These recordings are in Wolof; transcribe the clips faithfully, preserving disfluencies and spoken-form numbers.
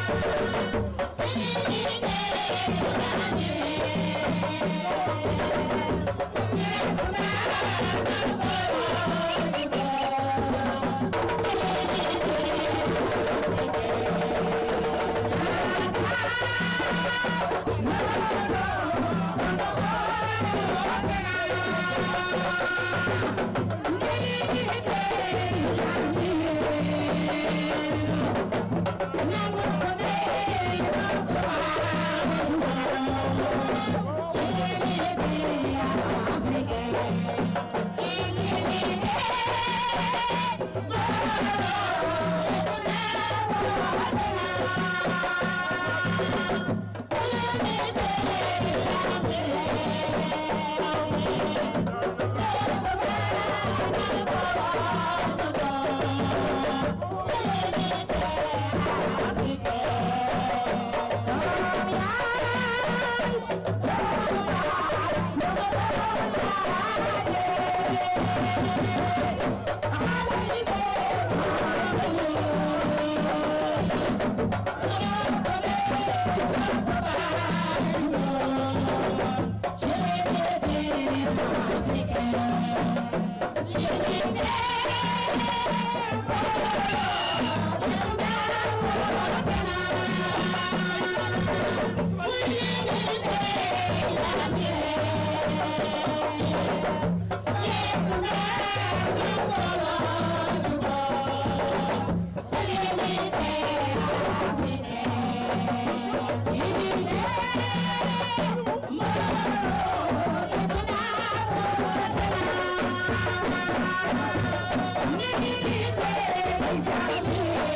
Yeah.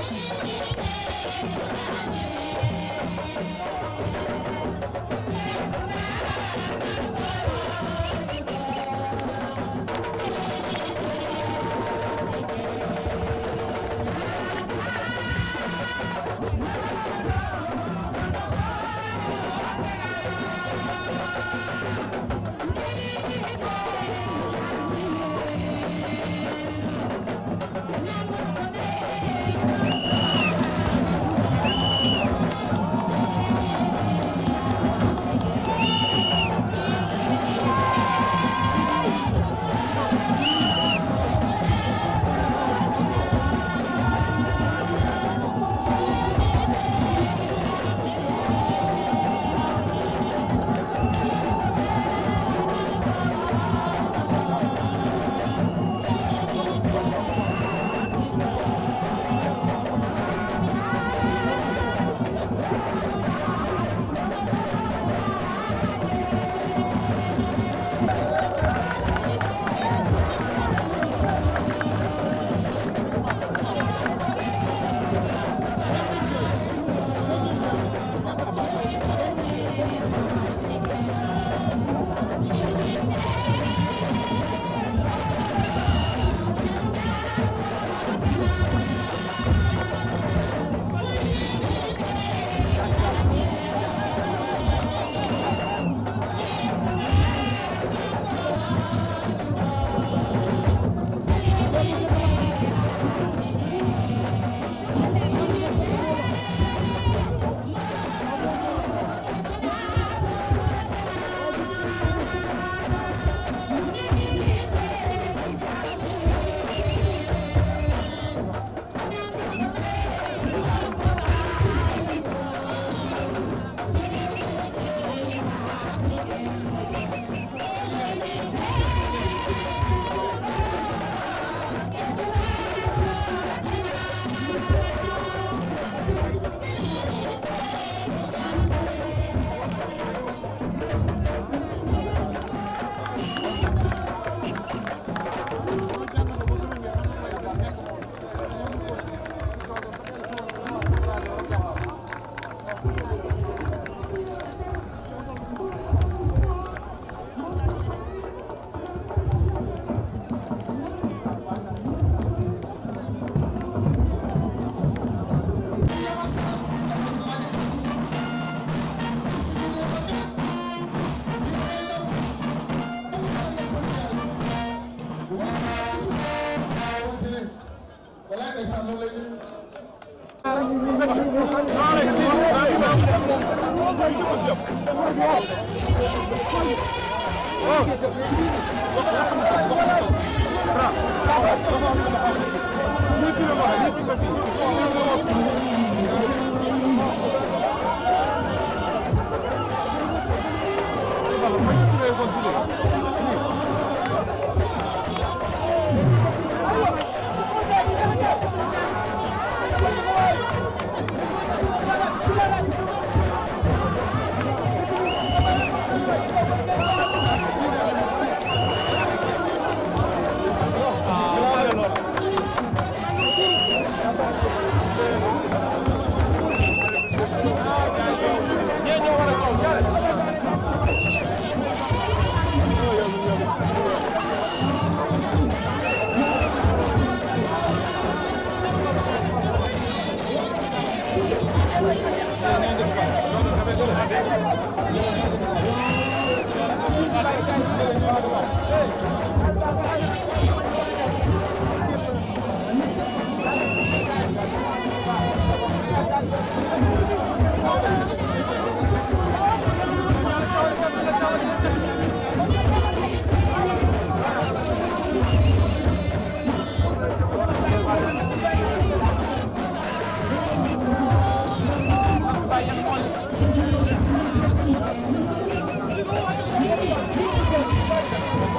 Thank you.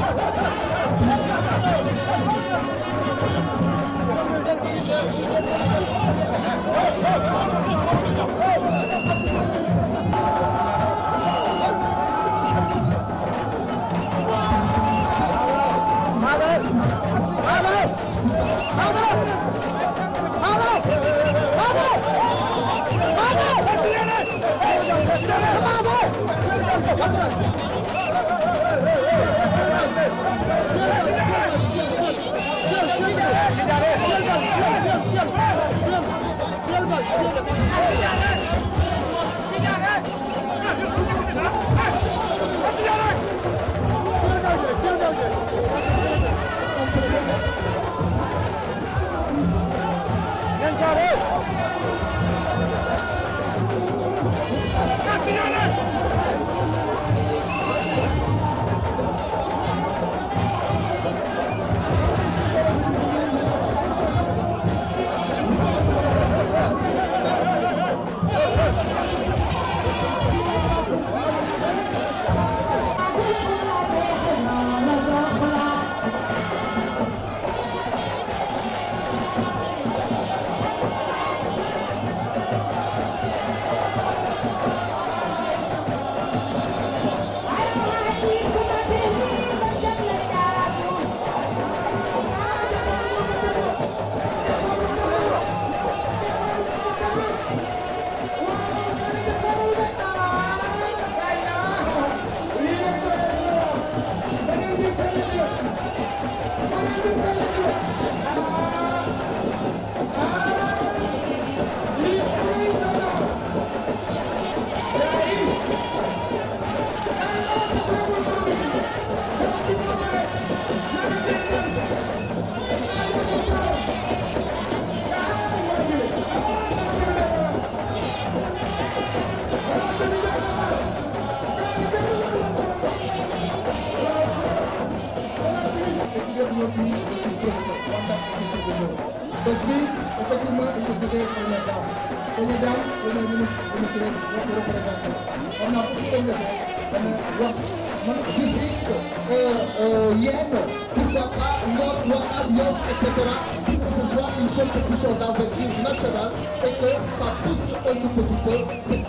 bés bi effectivement dañ ko jógee première dame première dame premier ministre ministre moo ko représenté on a beaucoup de dana wax man je dis que yéen pourquoi pas Ngor Ouakam Yoff et cetera pour que ce soit une compétition d'envergure nationale et que ça pousse un tout petit peu.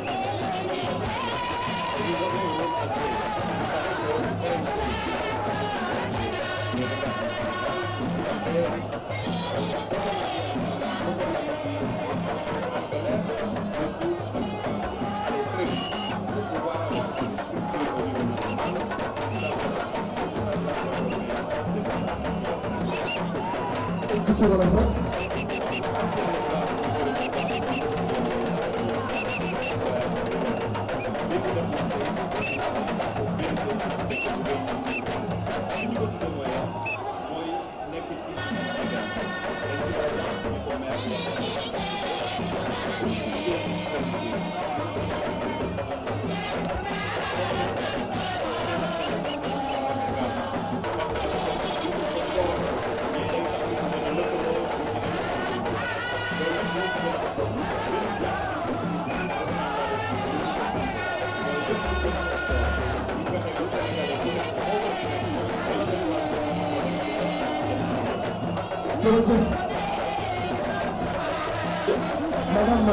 Madame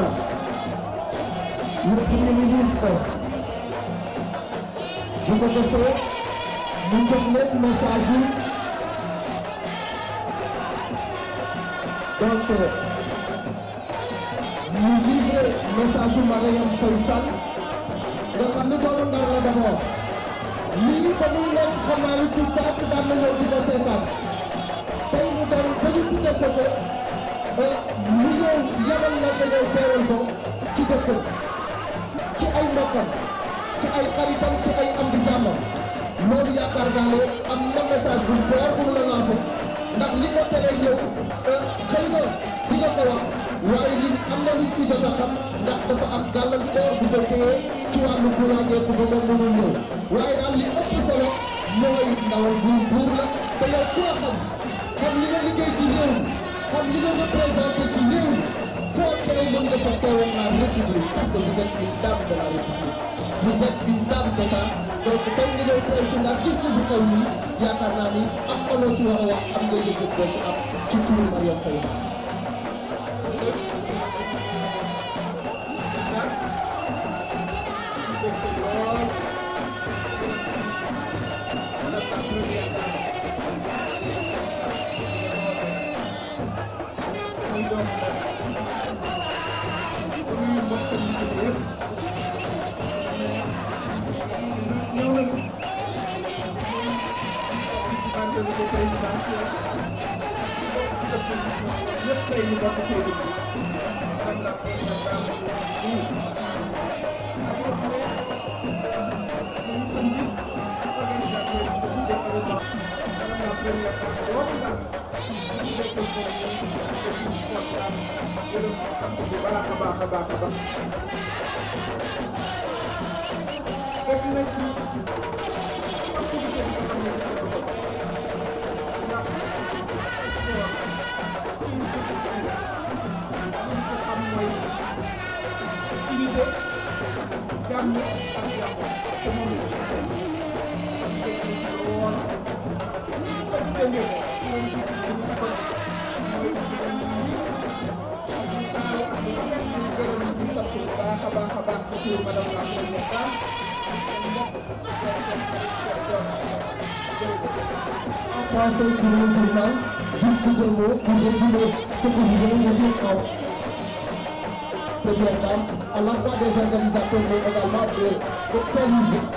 le Premier ministre, bu ko defee ñu jox leen message yi donc ñu livré message yu Marième Faye Sall nga xam ne doomu Ndar la d'abord lii ba muy nekk xam naa ni tout tànk daan na ñëw di ko seetaan tey ñu doon ba ñu tuddee ko ko mu ñëw yabal na nga ñëw teewal ko ci dëkkam ci ay mbokkam ci ay xaritam ci ay am di jàmmam loolu yaakaar naa ne am na message bu fort bu mu la lancé ndax li ko teree ñëw xëy na bi nga ko wax waaye li am na luñ ci jot a xam ndax dafa am gàllankoor bu ko téye ci wàllu courant yeeku ba moom mënul ñëw waaye daal li ëpp solo mooy ndawal buur buur la te yow ku la xam xam li nga liggéey ci réew xam li nga représenté ci réew foo teew mën nga fa teewal la République parce que vous êtes une dame de la République vous êtes une dame d'État donc tey nga ñëw tey ci ndax gis nga fi xew nii yaakaar naa ni am na loo ci war a wax am nga yëg-yëg boo ci am ci turu Marième Faye Sall. Français pour le journal, juste deux mots pour résumer ce que vous venez de dire en première dame, à l'endroit des organisateurs, mais également de, de ces musiques.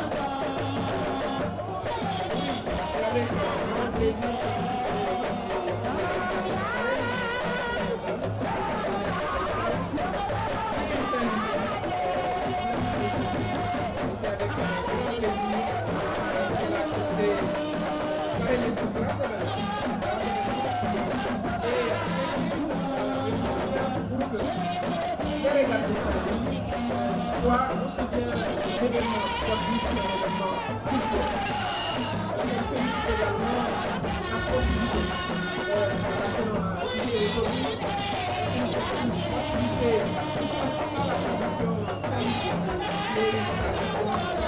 Thank you.